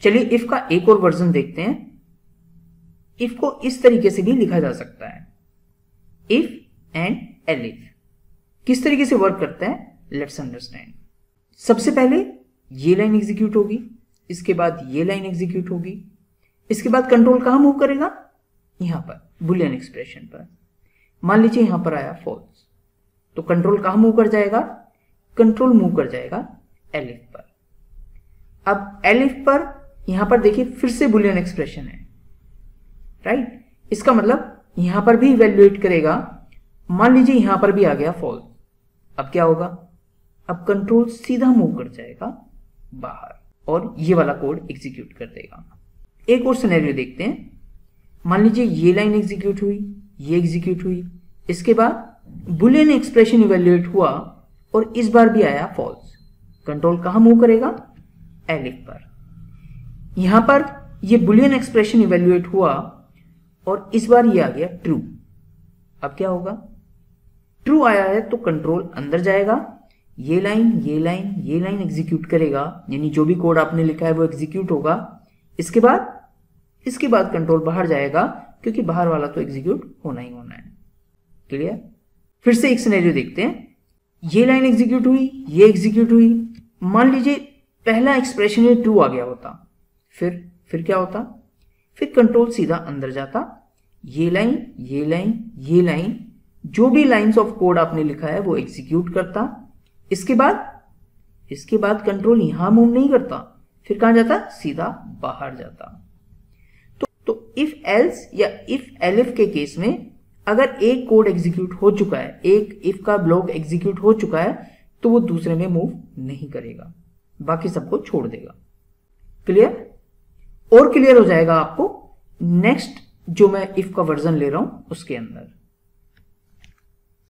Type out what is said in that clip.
चलिए इफ का एक और वर्जन देखते हैं। इफ को इस तरीके से भी लिखा जा सकता है, इफ एंड एलिफ। किस तरीके से वर्क करता है, लेट्स अंडरस्टैंड। सबसे पहले ये लाइन एग्जीक्यूट होगी, इसके बाद ये लाइन एग्जीक्यूट होगी, इसके बाद कंट्रोल कहां मूव करेगा, यहां पर बुलियन एक्सप्रेशन पर। मान लीजिए यहां पर आया फॉल्स, तो कंट्रोल कहां मूव कर जाएगा, कंट्रोल मूव कर जाएगा एलिफ पर। अब एलिफ पर यहां पर देखिए फिर से बुलियन एक्सप्रेशन है, राइट। इसका मतलब यहां पर भी इवेल्युएट करेगा। मान लीजिए यहां पर भी आ गया फॉल्स, अब क्या होगा, अब कंट्रोल सीधा मूव कर जाएगा बाहर और ये वाला कोड एग्जीक्यूट कर देगा। एक और सिनेरियो देखते हैं। मान लीजिए ये लाइन एग्जीक्यूट हुई, ये एग्जीक्यूट हुई, इसके बाद बुलियन एक्सप्रेशन इवेल्युएट हुआ और इस बार भी आया फॉल्स। कंट्रोल कहां मूव करेगा, एलिफ पर। यहां पर ये बुलियन एक्सप्रेशन इवेल्युएट हुआ और इस बार ये आ गया ट्रू। अब क्या होगा, ट्रू आया है तो कंट्रोल अंदर जाएगा, ये लाइन ये लाइन ये लाइन एग्जीक्यूट करेगा, यानी जो भी कोड आपने लिखा है वो एग्जीक्यूट होगा। इसके बाद कंट्रोल बाहर जाएगा, क्योंकि बाहर वाला तो एग्जीक्यूट होना ही होना है। क्लियर। फिर से एक सिनेरियो देखते हैं। ये लाइन एग्जीक्यूट हुई, ये एग्जीक्यूट हुई। मान लीजिए पहला एक्सप्रेशन ये ट्रू आ गया होता, फिर क्या होता, फिर कंट्रोल सीधा अंदर जाता, ये लाइन ये लाइन ये लाइन, जो भी लाइंस ऑफ कोड आपने लिखा है वो एग्जीक्यूट करता। इसके बाद कंट्रोल यहां मूव नहीं करता, फिर कहां जाता, सीधा बाहर जाता। तो इफ एल्स या इफ एलिफ के केस में अगर एक कोड एग्जीक्यूट हो चुका है, एक इफ का ब्लॉक एग्जीक्यूट हो चुका है, तो वो दूसरे में मूव नहीं करेगा, बाकी सबको छोड़ देगा। क्लियर। और क्लियर हो जाएगा आपको नेक्स्ट जो मैं इफ का वर्जन ले रहा हूं उसके अंदर।